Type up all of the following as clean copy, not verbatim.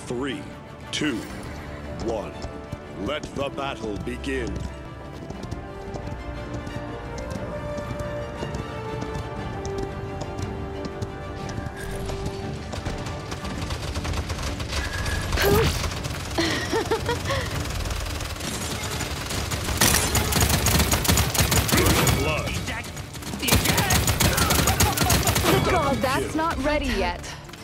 3, 2, 1. Let the battle begin. Oh, that's not ready yet.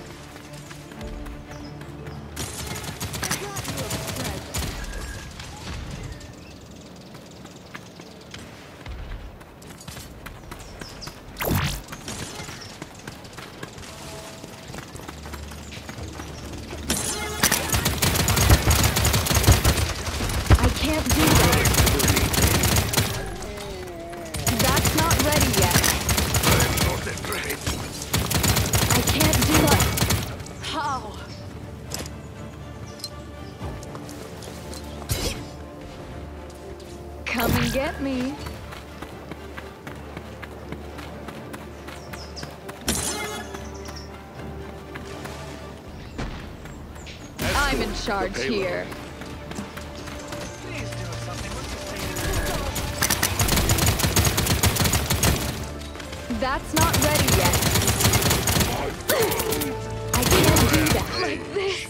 I can't do that. That's not ready yet. I can't do that. How? Come and get me. I'm in charge here. That's not ready yet. I can't do that like this.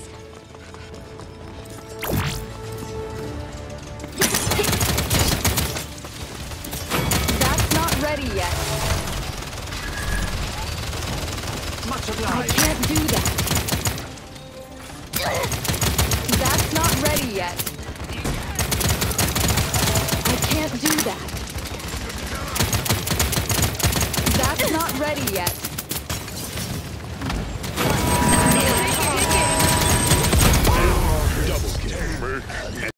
That's not ready yet. I can't do that. That's not ready yet. I can't do that. That's not ready yet. Double kill.